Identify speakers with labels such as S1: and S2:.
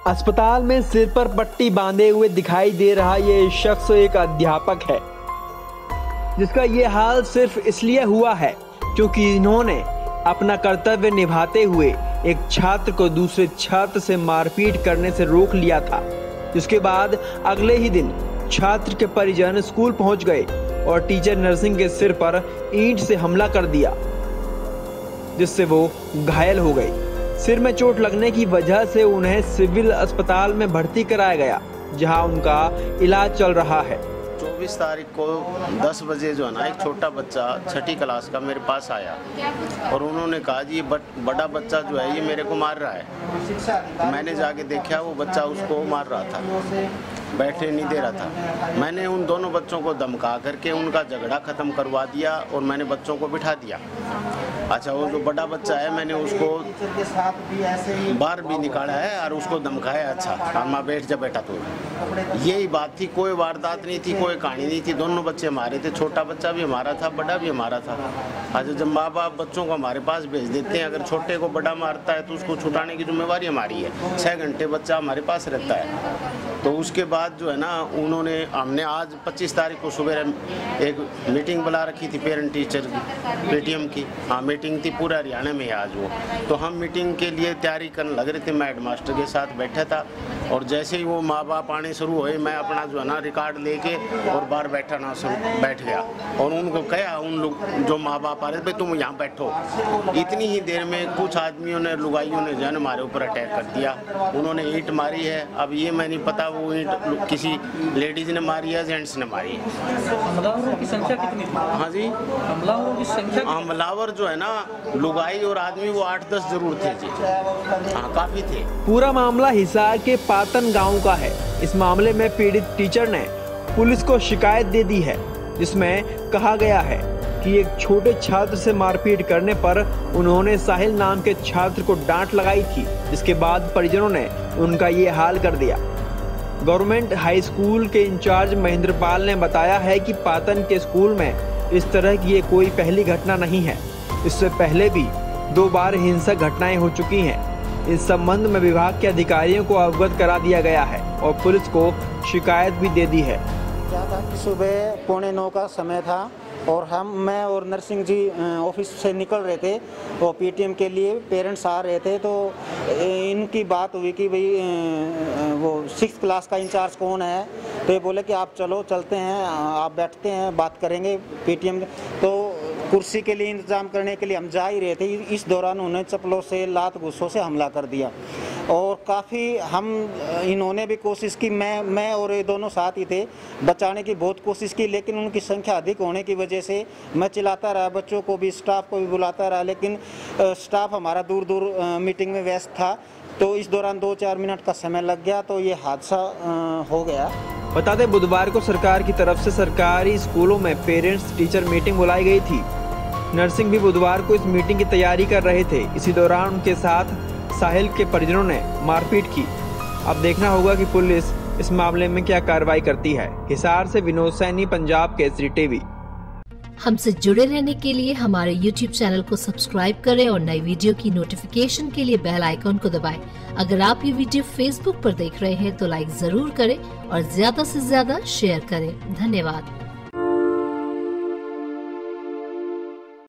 S1: अस्पताल में सिर पर पट्टी बांधे हुए दिखाई दे रहा ये शख्स एक अध्यापक है, जिसका ये हाल सिर्फ इसलिए हुआ है क्योंकि इन्होंने अपना कर्तव्य निभाते हुए एक छात्र को दूसरे छात्र से मारपीट करने से रोक लिया था। जिसके बाद अगले ही दिन छात्र के परिजन स्कूल पहुंच गए और टीचर नरसिंह के सिर पर ईंट से हमला कर दिया, जिससे वो घायल हो गई। सिर में चोट लगने की वजह से उन्हें सिविल अस्पताल में भर्ती कराया गया, जहां उनका इलाज चल रहा है।
S2: 24 तारीख को 10 बजे जो है ना, एक छोटा बच्चा 6ठी क्लास का मेरे पास आया और उन्होंने कहा जी बड़ा बच्चा जो है ये मेरे को मार रहा है। मैंने जाके देखा, वो बच्चा उसको मार रहा था, बैठने नहीं दे रहा था। मैंने उन दोनों बच्चों को धमका करके उनका झगड़ा ख़त्म करवा दिया और मैंने बच्चों को बिठा दिया। अच्छा, वो जो बड़ा बच्चा है मैंने उसको बाहर भी निकाला है और उसको धमकाया, अच्छा माँ बैठ जा बेटा तू। यही बात थी, कोई वारदात नहीं थी, कोई कहानी नहीं थी। दोनों बच्चे हमारे थे, छोटा बच्चा भी हमारा था, बड़ा भी हमारा था। अच्छा, जब माँ बाप बच्चों को हमारे पास भेज देते हैं, अगर छोटे को बड़ा मारता है तो उसको छुटाने की जिम्मेवारी हमारी है। 6 घंटे बच्चा हमारे पास रहता है। तो उसके बाद जो है ना, हमने आज 25 तारीख को सुबह एक मीटिंग बुला रखी थी पेरेंट टीचर की, पेटीएम की। हाँ, मीटिंग थी, पूरा हरियाणा में है आज वो। तो हम मीटिंग के लिए तैयारी करने लग रहे थे, मैं हेडमास्टर के साथ बैठा था और जैसे ही वो माँ बाप आने शुरू हुए, मैं अपना जो है ना रिकॉर्ड लेके और बाहर बैठ गया और उनको कहा, उन लोग जो माँ बाप आ रहे थे, तुम यहाँ बैठो। इतनी ही देर में कुछ आदमियों ने, लुगाइयों ने जो है हमारे ऊपर अटैक कर दिया। उन्होंने ईंट मारी है। अब ये मैं नहीं पता वो ईंट किसी लेडीज ने मारी है, जेंट्स ने मारी है।
S3: हमलावरों की संख्या कितनी थी?
S2: हाँ जी,
S3: हमलावरों की संख्या,
S2: हमलावर जो है ना, लुगाई और आदमी वो 8-10 जरूर थे जी। हाँ, काफी थे।
S1: पूरा मामला हिसार के पातन गांव का है। इस मामले में पीड़ित टीचर ने पुलिस को शिकायत दे दी है, जिसमें कहा गया है कि एक छोटे छात्र से मारपीट करने पर उन्होंने साहिल नाम के छात्र को डांट लगाई थी, जिसके बाद परिजनों ने उनका ये हाल कर दिया। गवर्नमेंट हाई स्कूल के इंचार्ज महेंद्रपाल ने बताया है कि पातन के स्कूल में इस तरह की ये कोई पहली घटना नहीं है। इससे पहले भी 2 बार हिंसक घटनाएं हो चुकी हैं। इस संबंध में विभाग के अधिकारियों को अवगत करा दिया गया है और पुलिस को शिकायत भी दे दी है।
S4: क्या था कि सुबह 8:45 का समय था और मैं और नरसिंह जी ऑफिस से निकल रहे थे और पीटीएम के लिए पेरेंट्स आ रहे थे। तो इनकी बात हुई कि भाई वो 6th क्लास का इंचार्ज कौन है, तो ये बोले कि आप चलो, चलते हैं, आप बैठते हैं, बात करेंगे पीटीएम। तो कुर्सी के लिए इंतज़ाम करने के लिए हम जा ही रहे थे। इस दौरान उन्हें चप्पलों से, लात घुसों से हमला कर दिया और काफ़ी इन्होंने भी कोशिश की, मैं और ये दोनों साथ ही थे, बचाने की बहुत कोशिश की, लेकिन उनकी संख्या अधिक होने की वजह से मैं चिल्लाता रहा, बच्चों को भी, स्टाफ को भी बुलाता रहा, लेकिन स्टाफ हमारा दूर दूर मीटिंग में व्यस्त था। तो इस दौरान 2-4 मिनट का समय लग गया, तो ये हादसा हो गया।
S1: बता दें, बुधवार को सरकार की तरफ से सरकारी स्कूलों में पेरेंट्स टीचर मीटिंग बुलाई गई थी। नरसिंह भी बुधवार को इस मीटिंग की तैयारी कर रहे थे। इसी दौरान उनके साथ साहिल के परिजनों ने मारपीट की। अब देखना होगा कि पुलिस इस मामले में क्या कार्रवाई करती है। हिसार से विनोद सैनी, पंजाब केसरी टीवी।
S5: हमसे जुड़े रहने के लिए हमारे YouTube चैनल को सब्सक्राइब करें और नई वीडियो की नोटिफिकेशन के लिए बेल आइकॉन को दबाएं। अगर आप ये वीडियो Facebook पर देख रहे हैं तो लाइक जरूर करें और ज्यादा से ज्यादा शेयर करें। धन्यवाद।